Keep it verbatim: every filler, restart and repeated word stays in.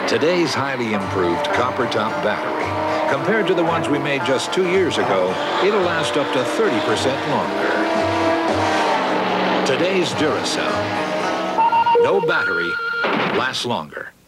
Today's highly improved copper top battery, compared to the ones we made just two years ago, it'll last up to thirty percent longer. Today's Duracell. No battery lasts longer.